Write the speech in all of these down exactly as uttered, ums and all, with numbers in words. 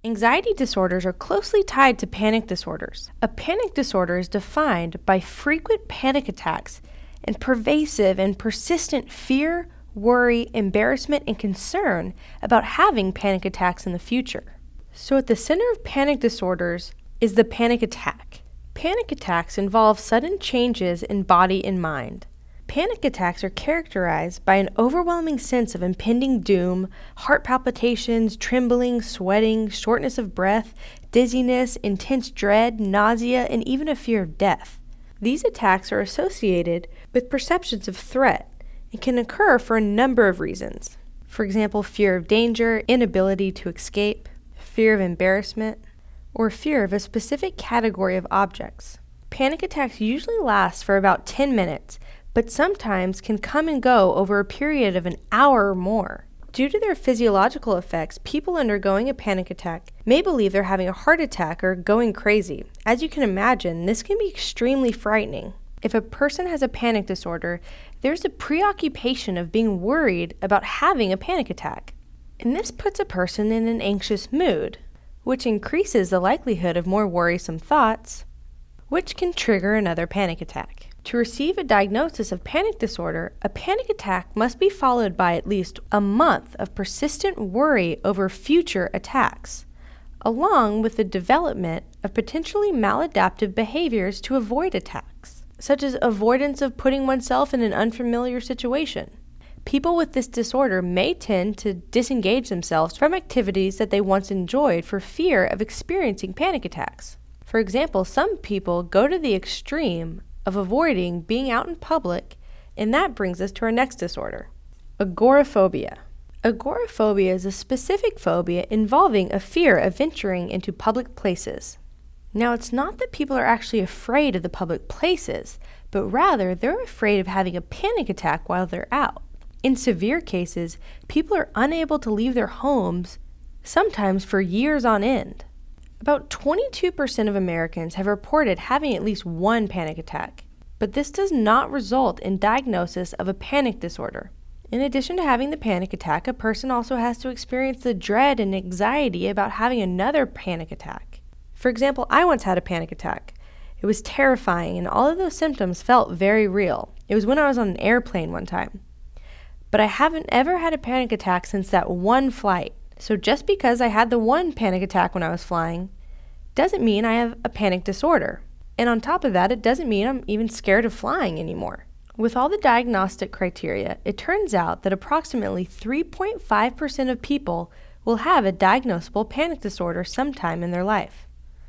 Anxiety disorders are closely tied to panic disorders. A panic disorder is defined by frequent panic attacks and pervasive and persistent fear, worry, embarrassment, and concern about having panic attacks in the future. So at the center of panic disorders is the panic attack. Panic attacks involve sudden changes in body and mind. Panic attacks are characterized by an overwhelming sense of impending doom, heart palpitations, trembling, sweating, shortness of breath, dizziness, intense dread, nausea, and even a fear of death. These attacks are associated with perceptions of threat and can occur for a number of reasons. For example, fear of danger, inability to escape, fear of embarrassment, or fear of a specific category of objects. Panic attacks usually last for about ten minutes, but sometimes can come and go over a period of an hour or more. Due to their physiological effects, people undergoing a panic attack may believe they're having a heart attack or going crazy. As you can imagine, this can be extremely frightening. If a person has a panic disorder, there's a preoccupation of being worried about having a panic attack. And this puts a person in an anxious mood, which increases the likelihood of more worrisome thoughts, which can trigger another panic attack. To receive a diagnosis of panic disorder, a panic attack must be followed by at least a month of persistent worry over future attacks, along with the development of potentially maladaptive behaviors to avoid attacks, such as avoidance of putting oneself in an unfamiliar situation. People with this disorder may tend to disengage themselves from activities that they once enjoyed for fear of experiencing panic attacks. For example, some people go to the extreme of avoiding being out in public, and that brings us to our next disorder, agoraphobia. Agoraphobia is a specific phobia involving a fear of venturing into public places. Now, it's not that people are actually afraid of the public places, but rather they're afraid of having a panic attack while they're out. In severe cases, people are unable to leave their homes, sometimes for years on end. About twenty-two percent of Americans have reported having at least one panic attack, but this does not result in diagnosis of a panic disorder. In addition to having the panic attack, a person also has to experience the dread and anxiety about having another panic attack. For example, I once had a panic attack. It was terrifying, and all of those symptoms felt very real. It was when I was on an airplane one time. But I haven't ever had a panic attack since that one flight. So just because I had the one panic attack when I was flying doesn't mean I have a panic disorder. And on top of that, it doesn't mean I'm even scared of flying anymore. With all the diagnostic criteria, it turns out that approximately three point five percent of people will have a diagnosable panic disorder sometime in their life.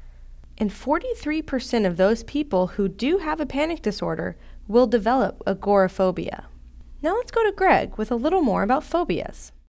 And forty-three percent of those people who do have a panic disorder will develop agoraphobia. Now let's go to Greg with a little more about phobias.